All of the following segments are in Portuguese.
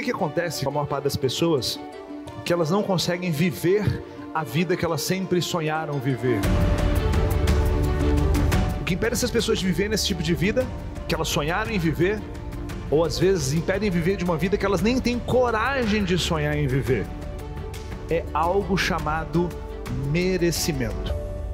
que acontece com a maior parte das pessoas? Que elas não conseguem viver a vida que elas sempre sonharam viver. O que impede essas pessoas de viver nesse tipo de vida que elas sonharam em viver, ou às vezes impedem viver de uma vida que elas nem têm coragem de sonhar em viver, é algo chamado merecimento.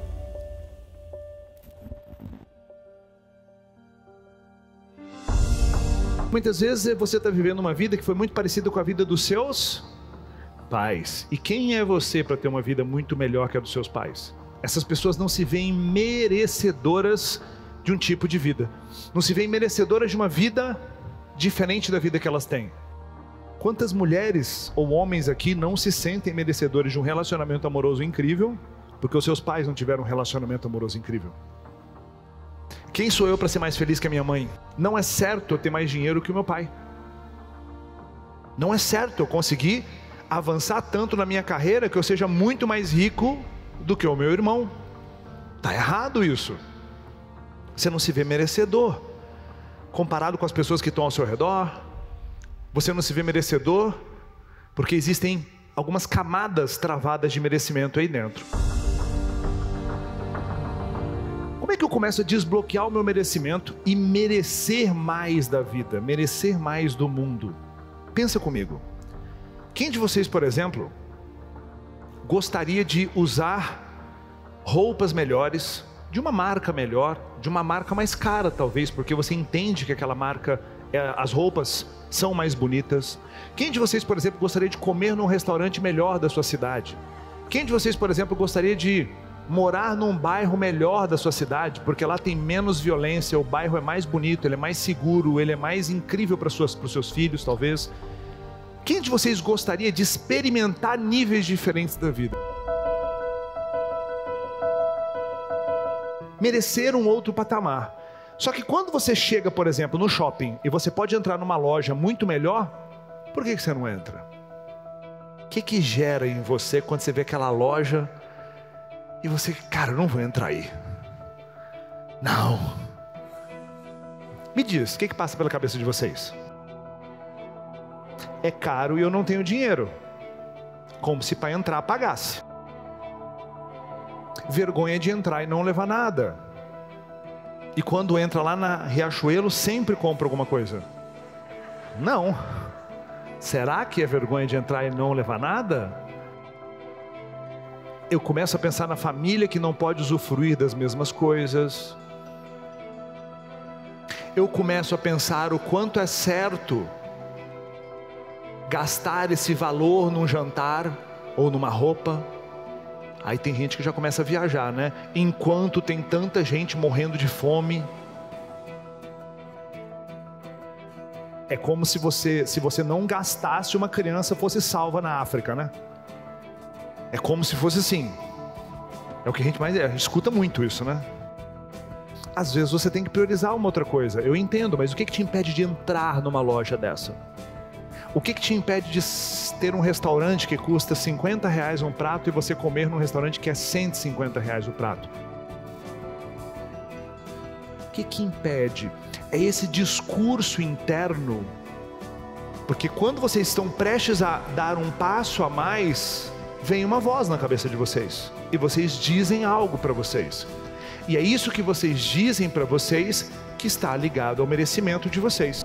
Muitas vezes você está vivendo uma vida que foi muito parecida com a vida dos seus pais. E quem é você para ter uma vida muito melhor que a dos seus pais? Essas pessoas não se veem merecedoras de um tipo de vida. Não se veem merecedoras de uma vida diferente da vida que elas têm. Quantas mulheres ou homens aqui não se sentem merecedores de um relacionamento amoroso incrível porque os seus pais não tiveram um relacionamento amoroso incrível? Quem sou eu para ser mais feliz que a minha mãe? Não é certo eu ter mais dinheiro que o meu pai. Não é certo eu conseguir avançar tanto na minha carreira que eu seja muito mais rico do que o meu irmão. Está errado isso. Você não se vê merecedor comparado com as pessoas que estão ao seu redor. Você não se vê merecedor porque existem algumas camadas travadas de merecimento aí dentro. Como é que eu começo a desbloquear o meu merecimento e merecer mais da vida, merecer mais do mundo? Pensa comigo. Quem de vocês, por exemplo, gostaria de usar roupas melhores, de uma marca melhor, de uma marca mais cara talvez, porque você entende que aquela marca, as roupas são mais bonitas? Quem de vocês, por exemplo, gostaria de comer num restaurante melhor da sua cidade? Quem de vocês, por exemplo, gostaria de morar num bairro melhor da sua cidade, porque lá tem menos violência, o bairro é mais bonito, ele é mais seguro, ele é mais incrível para os seus filhos talvez? Quem de vocês gostaria de experimentar níveis diferentes da vida? Merecer um outro patamar. Só que quando você chega, por exemplo, no shopping e você pode entrar numa loja muito melhor, por que você não entra? O que gera em você quando você vê aquela loja e você, cara, eu não vou entrar aí. Não. Me diz, o que passa pela cabeça de vocês? É caro e eu não tenho dinheiro. Como se para entrar pagasse. Vergonha de entrar e não levar nada. E quando entra lá na Riachuelo, sempre compra alguma coisa. Não. Será que é vergonha de entrar e não levar nada? Eu começo a pensar na família que não pode usufruir das mesmas coisas. Eu começo a pensar o quanto é certo gastar esse valor num jantar ou numa roupa. Aí tem gente que já começa a viajar, né? Enquanto tem tanta gente morrendo de fome. É como se você não gastasse, uma criança fosse salva na África, né? É como se fosse assim. É o que a gente mais escuta muito isso, né? Às vezes você tem que priorizar uma outra coisa. Eu entendo, mas o que te impede de entrar numa loja dessa? O que te impede de ter um restaurante que custa R$50 um prato e você comer num restaurante que é R$150 o prato? O que impede? É esse discurso interno. Porque quando vocês estão prestes a dar um passo a mais, vem uma voz na cabeça de vocês. E vocês dizem algo para vocês. E é isso que vocês dizem para vocês que está ligado ao merecimento de vocês.